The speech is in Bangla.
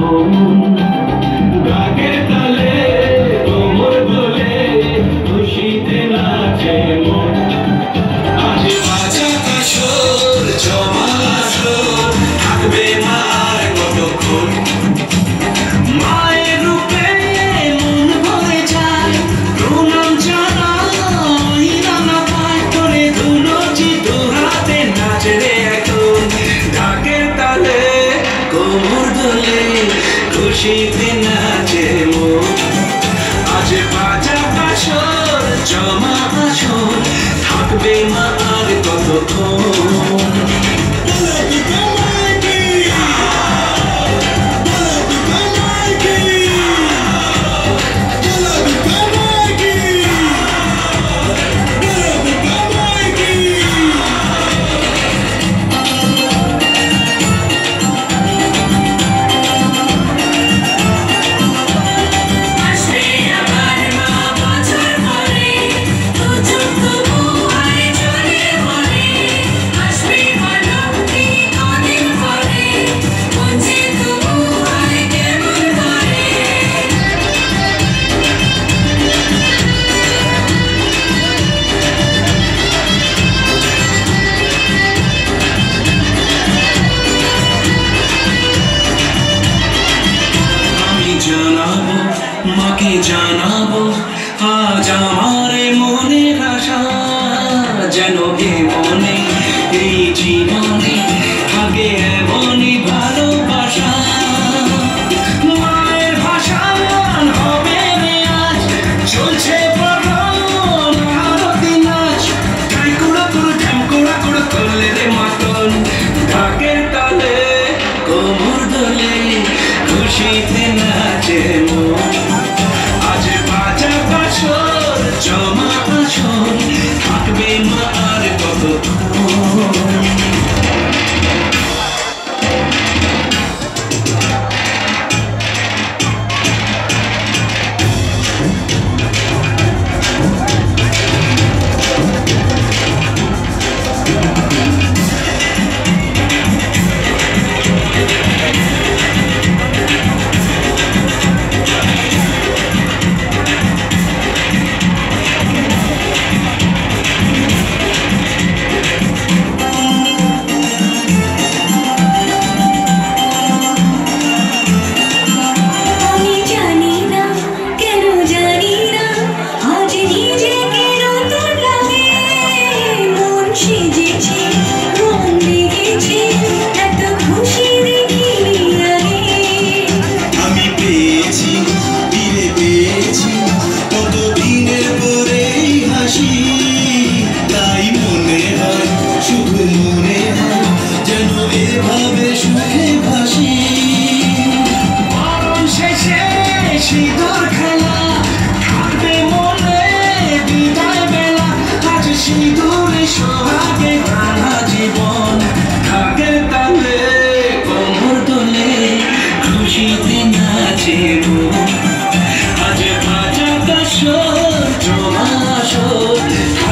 কতক্ষণ ডাকের তালে কোমর দোলে খুশিতে নাচে মন আজ বাজা কাশর জমা আসর থাকবে মা আর কতক্ষণ মায়ের রূপে মন ভরে যায় প্রণাম জানাই নানা পায় করে দুলছি দু হাতে নাচে রে এখন ঢাকের তালে কোমর দোলে খুশিতে নাচে মন আজ বাজা কাশর জমা আসর থাকবে মা আর কতক্ষণ জানাবো মাকে জানাবো আজ আমার মনের আশা যেন এ মনে এই জীবনে থাকে এমনই ভালোবাসা মায়ের ভাষা হবে আজ চলছে আরতি নাচ ঢাকুড়া করে ঢাকুড়া করে করলে রে মাতন ঢাকের তালে কোমর দোলে খুশিতে নাচে মন আজ বাজা কাশর জমা আসর থাকবে মা আর কতক্ষণ সিঁদুর খেলা থাকবে মনে বিদায় বেলা আজ সিঁদুরে সোহাগে রাঙা জীবন ঢাকের তালে কোমর দোলে খুশিতে নাচে মন আজ বাজা কাশর জমা আসর